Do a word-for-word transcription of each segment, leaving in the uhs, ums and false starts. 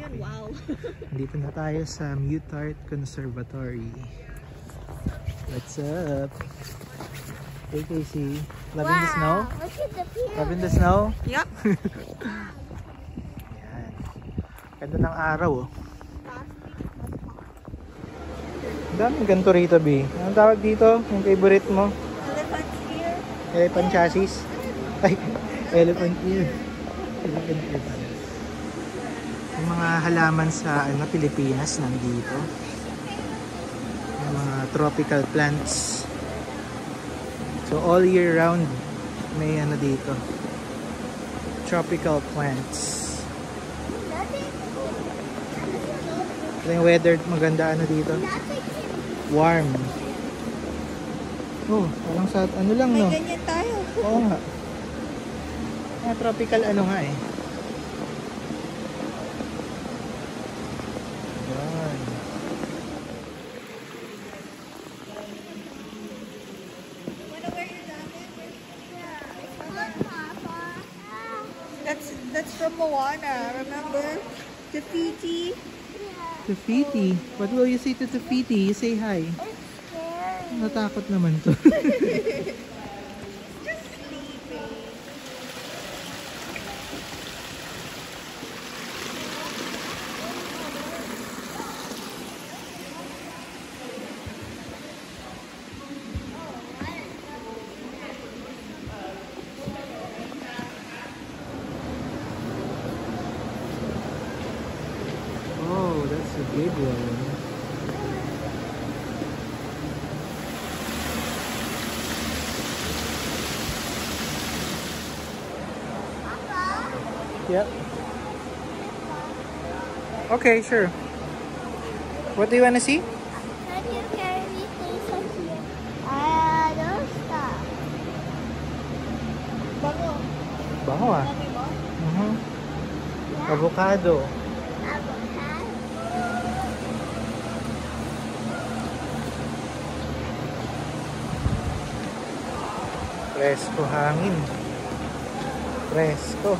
ngayon, wow. Dito na tayo sa Muttart Conservatory. What's up? Hey Casey, loving wow. the snow? Look at the pyramid. Loving the snow? Yep. Yan. Ganda ng araw oh. Ang daming ganito rito, B. Anong tawag dito? Yung favorite mo? Elephant ear. Elephant chassis? Ay, elephant ear. Elephant ear pala. Yung mga halaman sa ano, Pilipinas nandito. Yung mga tropical plants. So all year round may ano dito. Tropical plants. Yung weather maganda ano dito. Warm. Oh, parang sa ano lang no. May ganyan tayo. Oo nga. Ah, tropical ano nga eh. Yan. That's that's from Moana, remember? Tafiti. Tafiti. What will you say to Tafiti? You say hi. It's scary. Natakot naman to. Just sleeping. Oh, that's a big one. Yep. Okay, sure. What do you want to see? Can you carry me things up here? Ah, don't stop. Bango. Bango ah. Sabi mo? Uh-huh. Avocado. Avocado. Presko hangin. Presko.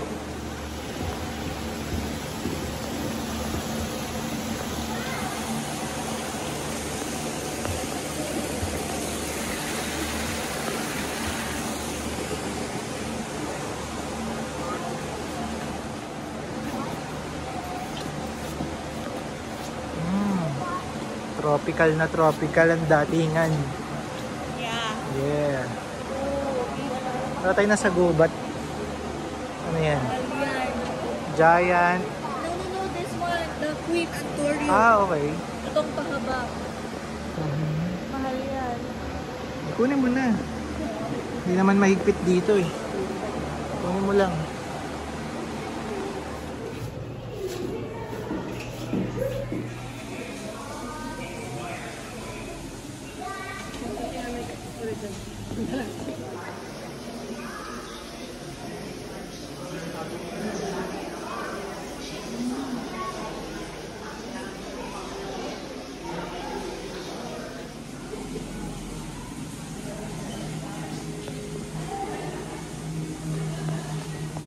Mm. Tropical na tropical ang datingan. Yeah. Yeah. Wala tayo nasa gubat. Ano yan? Alyan. Giant. No, no, no, this one. The Queen Antorium. Ah, okay. Itong pahaba. Mhm. Mahal yan. Kunin mo na. Hindi naman mahigpit dito eh. Kunin mo lang.